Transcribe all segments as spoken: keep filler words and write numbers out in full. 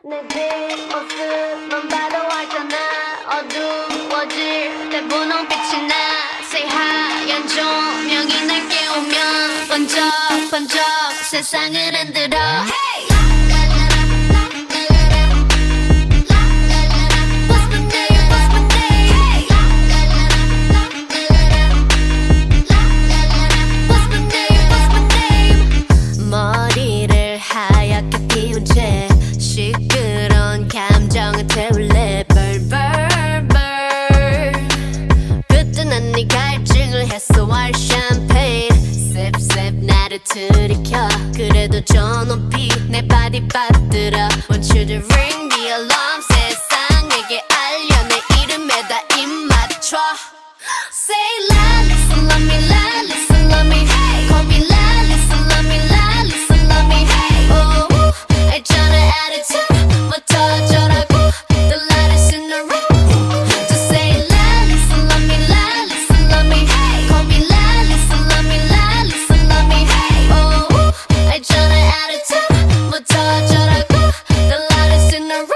내 뒷모습만 봐도 알잖아. 어두워질 때 분홍빛이 나. 새하얀 조명이 날 깨우면 번쩍번쩍 세상을 흔들어. Hey! 머리를 하얗게 피운 채 시끄러운 감정을 태울래. Burn burn burn. 그때 난 네 갈증을 해소할 샴페인. Sip sip 나를 들이켜. 그래도 저 높이 내 바디 받들어. Want you to ring the alarm. 세상에게 알려 내 이름에다 입 맞춰. Say Lalisa love me, Lalisa love me. Call me Lalisa love me, Lalisa love me. Oh, 있잖아 attitude 뭐 터져라고. The lightest in the room. Just say Lalisa love me, Lalisa love me. Call me Lalisa love me, Lalisa love me. Oh, 있잖아 attitude 뭐 터져라고. The lightest in the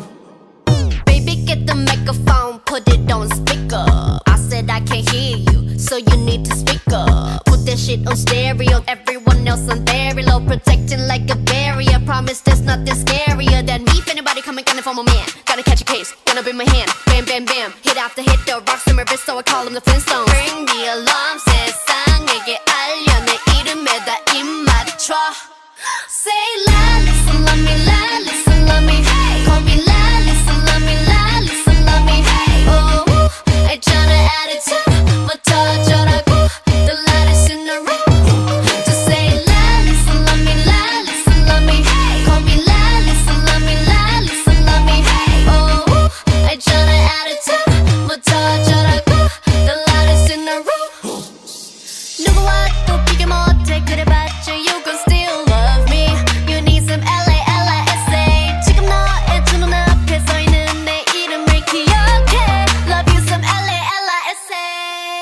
room. Baby get the microphone, put it on speaker. I said I can't hear you, so you need to speak up. Put that shit on stereo, everyone else on very low, protecting like a barrier. Promise there's nothing scarier than me. If anybody coming, gonna form a man. Gotta catch a case, gonna be my hand. Bam, bam, bam, hit after hit, the rocks in my wrist, so I call them the Flintstones. Ring the alarm, 세상에게 알려 내 이름에다 입 맞춰. Say Lalisa love me, Lalisa love me. Call me Lalisa love me, Lalisa love me. Oh, 있잖아 attitude 뭐 터져라고. The lightest in the room. Just say Lalisa love me, Lalisa love me. Call me Lalisa love me, Lalisa love me. Oh, 있잖아 attitude 뭐 터져라고. The lightest in the room. 누구와 또 비교 못해 그래봤자 you gon' still love me. You need some L A L I S A. 지금 너의 두 눈앞에 서있는 내 이름을 기억해. Love you some L A L I S A.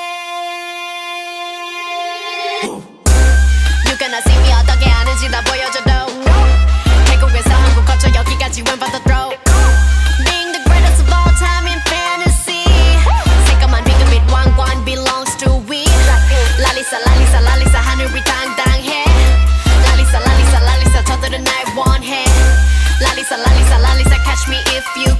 You gonna see me 어떻게 하는지 다 보여줘도. 태국에서 한국 거쳐 여기까지 when but the throw. Being the greatest of all time in fantasy. 새까만 비그빛 왕관 belongs to we. Lalisa Lalisa Lalisa 하늘이 당당해. Lalisa Lalisa Lalisa 저들은 날 원해. Lalisa Lalisa Lalisa catch me if you